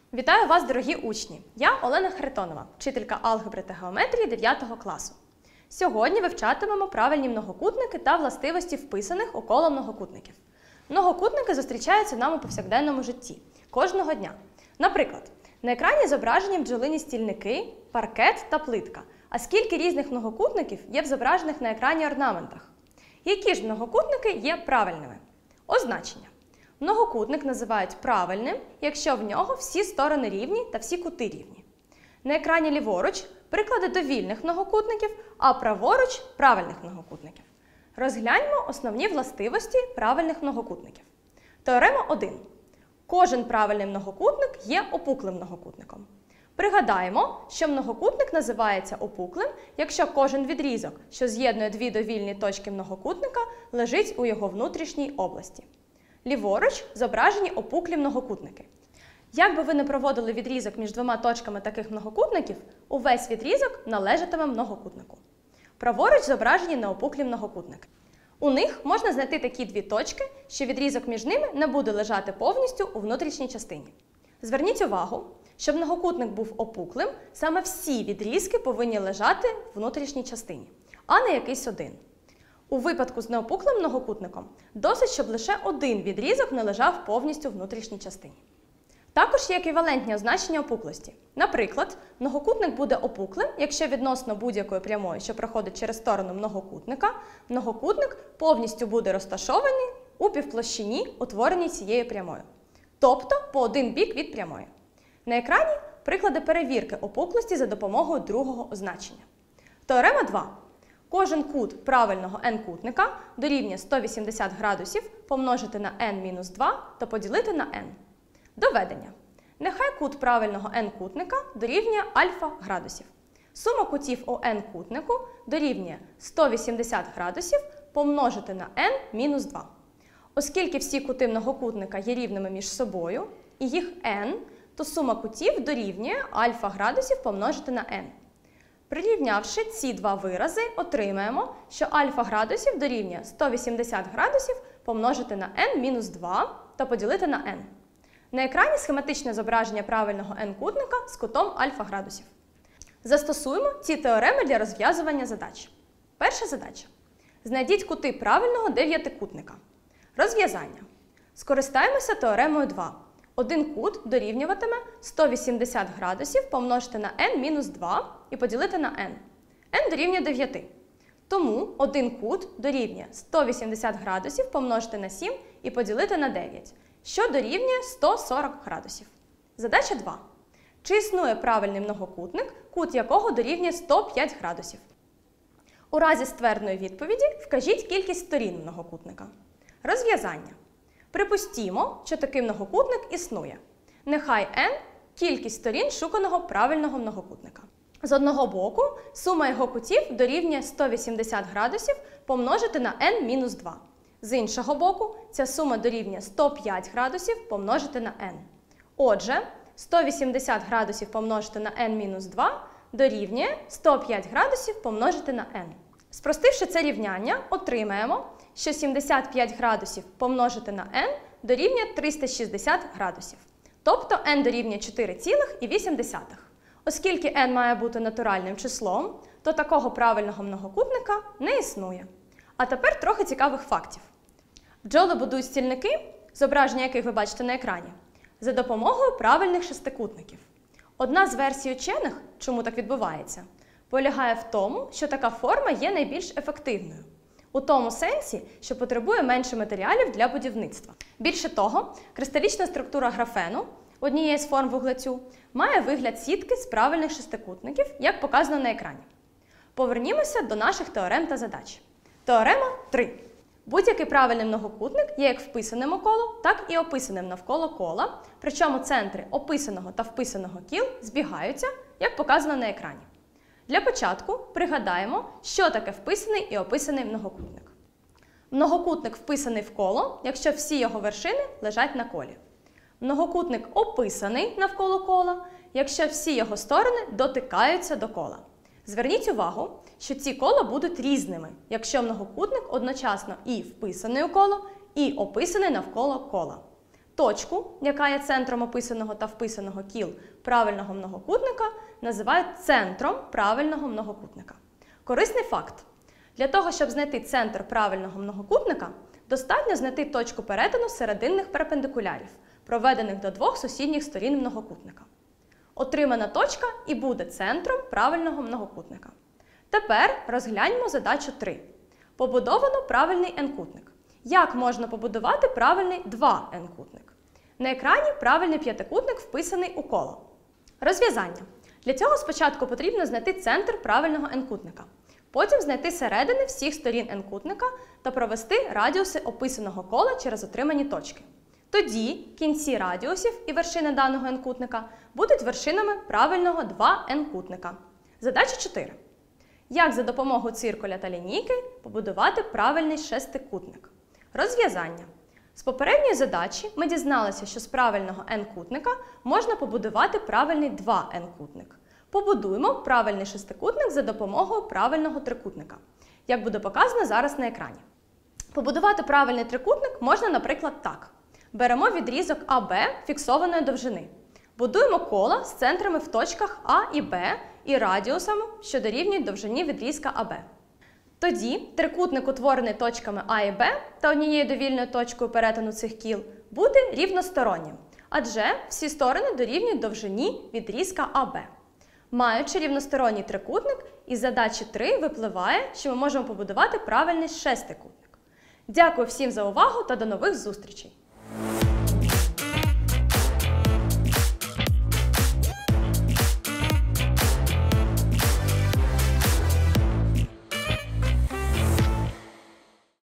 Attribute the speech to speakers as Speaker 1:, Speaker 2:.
Speaker 1: Вітаю вас, дорогі учні! Я Олена Харитонова, вчителька алгебри та геометрії 9 класу. Сьогодні вивчатимемо правильні многокутники та властивості вписаних у коло многокутників. Многокутники зустрічаються нам у повсякденному житті, кожного дня. Наприклад, на екрані зображені бджолині стільники, паркет та плитка. А скільки різних многокутників є в зображених на екрані орнаментах? Які ж многокутники є правильними? Означення. Многокутник називають правильним, якщо в нього всі сторони рівні та всі кути рівні. На екрані ліворуч приклади довільних многокутників, а праворуч – правильних многокутників. Розгляньмо основні властивості правильних многокутників. Теорема 1. Кожен правильний многокутник є опуклим многокутником. Пригадаємо, що многокутник називається опуклим, якщо кожен відрізок, що з'єднує дві довільні точки многокутника, лежить у його внутрішній області. Ліворуч зображені опуклі многокутники. Як би ви не проводили відрізок між двома точками таких многокутників, увесь відрізок належатиме многокутнику. Праворуч зображені неопуклі многокутники. У них можна знайти такі дві точки, що відрізок між ними не буде лежати повністю у внутрішній частині. Зверніть увагу, щоб многокутник був опуклим, саме всі відрізки повинні лежати в внутрішній частині, а не якийсь один. У випадку з неопуклим многокутником досить, щоб лише один відрізок не лежав повністю в внутрішній частині. Також є еквівалентні означення опуклості. Наприклад, многокутник буде опуклим, якщо відносно будь-якої прямої, що проходить через сторону многокутника, многокутник повністю буде розташований у півплощині, утвореній цією прямою. Тобто по один бік від прямої. На екрані приклади перевірки опуклості за допомогою другого означення. Теорема 2. Кожен кут правильного n-кутника дорівнює 180 градусів помножити на n-2 та поділити на n. Доведення. Нехай кут правильного n-кутника дорівнює альфа градусів. Сума кутів у n-кутнику дорівнює 180 градусів помножити на n-2. Оскільки всі кути многокутника є рівними між собою, і їх n, то сума кутів дорівнює альфа градусів помножити на n. Прирівнявши ці два вирази, отримаємо, що альфа градусів дорівнює 180 градусів помножити на n-2 та поділити на n. На екрані схематичне зображення правильного n-кутника з кутом альфа градусів. Застосуємо ці теореми для розв'язування задач. Перша задача. Знайдіть кути правильного дев'ятикутника. Розв'язання. Скористаємося теоремою 2. Один кут дорівнюватиме 180 градусів помножити на n-2 і поділити на n. n дорівнює 9. Тому один кут дорівнює 180 градусів помножити на 7 і поділити на 9, що дорівнює 140 градусів. Задача 2. Чи існує правильний многокутник, кут якого дорівнює 105 градусів? У разі ствердної відповіді вкажіть кількість сторін многокутника. Розв'язання. Припустімо, що такий многокутник існує. Нехай n – кількість сторін шуканого правильного многокутника. З одного боку сума його кутів дорівнює 180 градусів помножити на n-2. З іншого боку ця сума дорівнює 105 градусів помножити на n. Отже, 180 градусів помножити на n-2 дорівнює 105 градусів помножити на n. Спростивши це рівняння, отримаємо, що 75 градусів помножити на n дорівнює 360 градусів. Тобто n дорівнює 4,8. Оскільки n має бути натуральним числом, то такого правильного многокутника не існує. А тепер трохи цікавих фактів. Бджоли будують стільники, зображення яких ви бачите на екрані, за допомогою правильних шестикутників. Одна з версій учених, чому так відбувається, полягає в тому, що така форма є найбільш ефективною. У тому сенсі, що потребує менше матеріалів для будівництва. Більше того, кристалічна структура графену, однієї з форм вуглецю, має вигляд сітки з правильних шестикутників, як показано на екрані. Повернімося до наших теорем та задач. Теорема 3. Будь-який правильний многокутник є як вписаним у коло, так і описаним навколо кола, причому центри описаного та вписаного кіл збігаються, як показано на екрані. Для початку пригадаємо, що таке вписаний і описаний многокутник. Многокутник вписаний в коло, якщо всі його вершини лежать на колі. Многокутник описаний навколо кола, якщо всі його сторони дотикаються до кола. Зверніть увагу, що ці кола будуть різними, якщо многокутник одночасно і вписаний у коло, і описаний навколо кола. Точку, яка є центром описаного та вписаного кіл правильного многокутника, називають центром правильного многокутника. Корисний факт. Для того, щоб знайти центр правильного многокутника, достатньо знайти точку перетину серединних перпендикулярів, проведених до двох сусідніх сторін многокутника. Отримана точка і буде центром правильного многокутника. Тепер розгляньмо задачу 3. Побудовано правильний n-кутник. Як можна побудувати правильний 2n-кутник? На екрані правильний п'ятикутник вписаний у коло. Розв'язання. Для цього спочатку потрібно знайти центр правильного n-кутника. Потім знайти середини всіх сторін n-кутника та провести радіуси описаного кола через отримані точки. Тоді кінці радіусів і вершини даного n-кутника будуть вершинами правильного 2n-кутника. Задача 4. Як за допомогою циркуля та лінійки побудувати правильний шестикутник? Розв'язання. З попередньої задачі ми дізналися, що з правильного n-кутника можна побудувати правильний 2n-кутник. Побудуємо правильний шестикутник за допомогою правильного трикутника, як буде показано зараз на екрані. Побудувати правильний трикутник можна, наприклад, так. Беремо відрізок АБ фіксованої довжини. Будуємо коло з центрами в точках А і Б і радіусами, що дорівнюють довжині відрізка АБ. Тоді трикутник, утворений точками А і Б та однією довільною точкою перетину цих кіл, буде рівностороннім, адже всі сторони дорівнюють довжині відрізка АБ. Маючи рівносторонній трикутник, із задачі 3 випливає, що ми можемо побудувати правильний шестикутник. Дякую всім за увагу та до нових зустрічей!